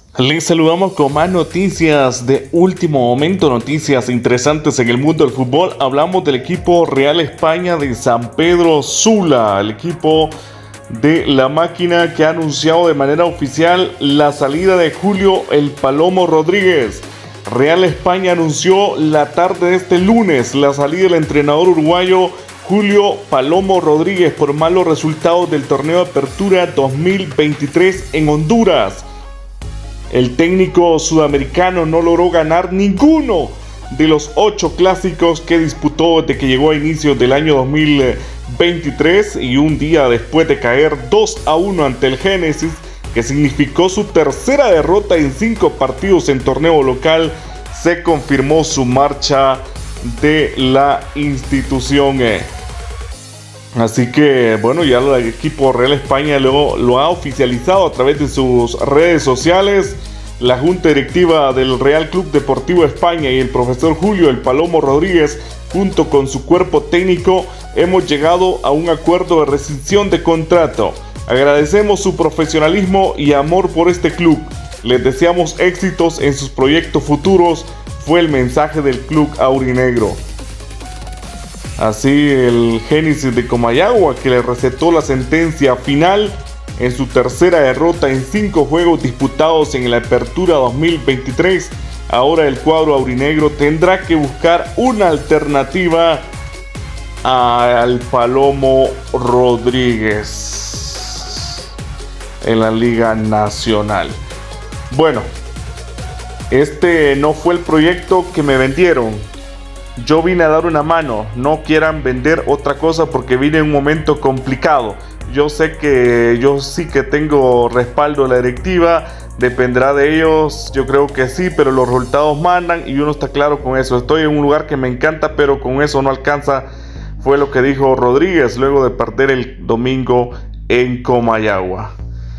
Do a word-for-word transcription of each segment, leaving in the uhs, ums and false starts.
Les saludamos con más noticias de último momento, noticias interesantes en el mundo del fútbol. Hablamos del equipo Real España de San Pedro Sula, el equipo de la máquina que ha anunciado de manera oficial la salida de Julio El Palomo Rodríguez. Real España anunció la tarde de este lunes la salida del entrenador uruguayo Julio Palomo Rodríguez por malos resultados del torneo de Apertura dos mil veintitrés en Honduras. El técnico sudamericano no logró ganar ninguno de los ocho clásicos que disputó desde que llegó a inicios del año dos mil veintitrés y un día después de caer dos a uno ante el Génesis, que significó su tercera derrota en cinco partidos en torneo local, se confirmó su marcha de la institución. Así que bueno, ya el equipo Real España lo, lo ha oficializado a través de sus redes sociales. La junta directiva del Real Club Deportivo España y el profesor Julio El Palomo Rodríguez, junto con su cuerpo técnico, hemos llegado a un acuerdo de rescisión de contrato. Agradecemos su profesionalismo y amor por este club. Les deseamos éxitos en sus proyectos futuros, fue el mensaje del club aurinegro. Así el Génesis de Comayagua, que le recetó la sentencia final en su tercera derrota en cinco juegos disputados en la Apertura dos mil veintitrés, ahora el cuadro aurinegro tendrá que buscar una alternativa al Palomo Rodríguez en la Liga Nacional. Bueno, este no fue el proyecto que me vendieron. Yo vine a dar una mano, no quieran vender otra cosa porque vine en un momento complicado. Yo sé que yo sí que tengo respaldo de la directiva, dependerá de ellos, yo creo que sí, pero los resultados mandan y uno está claro con eso. Estoy en un lugar que me encanta, pero con eso no alcanza, fue lo que dijo Rodríguez luego de perder el domingo en Comayagua.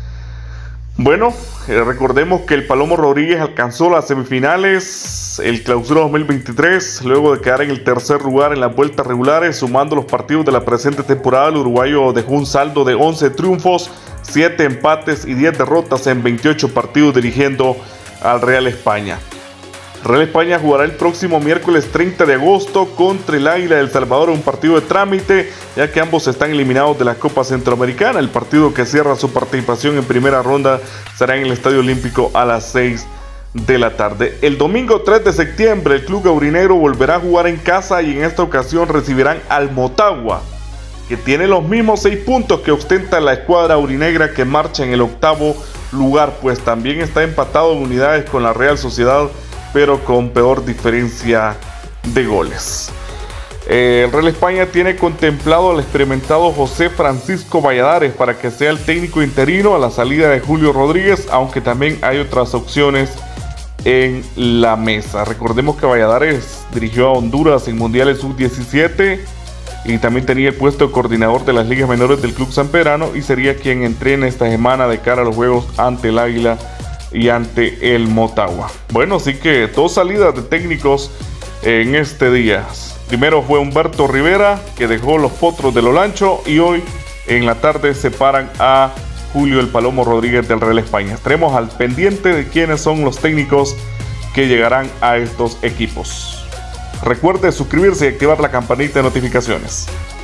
Bueno, eh, recordemos que el Palomo Rodríguez alcanzó las semifinales, el Clausura dos mil veintitrés, luego de quedar en el tercer lugar en las vueltas regulares, sumando los partidos de la presente temporada. El uruguayo dejó un saldo de once triunfos, siete empates y diez derrotas en veintiocho partidos dirigiendo al Real España. Real España jugará el próximo miércoles treinta de agosto contra el Águila de El Salvador, un partido de trámite, ya que ambos están eliminados de la Copa Centroamericana. El partido que cierra su participación en primera ronda será en el Estadio Olímpico a las seis de la tarde. El domingo tres de septiembre el club aurinegro volverá a jugar en casa y en esta ocasión recibirán al Motagua, que tiene los mismos seis puntos que ostenta la escuadra aurinegra, que marcha en el octavo lugar, pues también está empatado en unidades con la Real Sociedad, pero con peor diferencia de goles. Eh, el Real España tiene contemplado al experimentado José Francisco Valladares para que sea el técnico interino a la salida de Julio Rodríguez, aunque también hay otras opciones en la mesa. Recordemos que Valladares dirigió a Honduras en Mundiales sub diecisiete y también tenía el puesto de coordinador de las ligas menores del club sanpedrano y sería quien entrene esta semana de cara a los juegos ante el Águila y ante el Motagua. Bueno, así que dos salidas de técnicos en este día. Primero fue Humberto Rivera, que dejó los Potros de Olancho, y hoy en la tarde separan a Julio El Palomo Rodríguez del Real España. Estaremos al pendiente de quiénes son los técnicos que llegarán a estos equipos. Recuerde suscribirse y activar la campanita de notificaciones.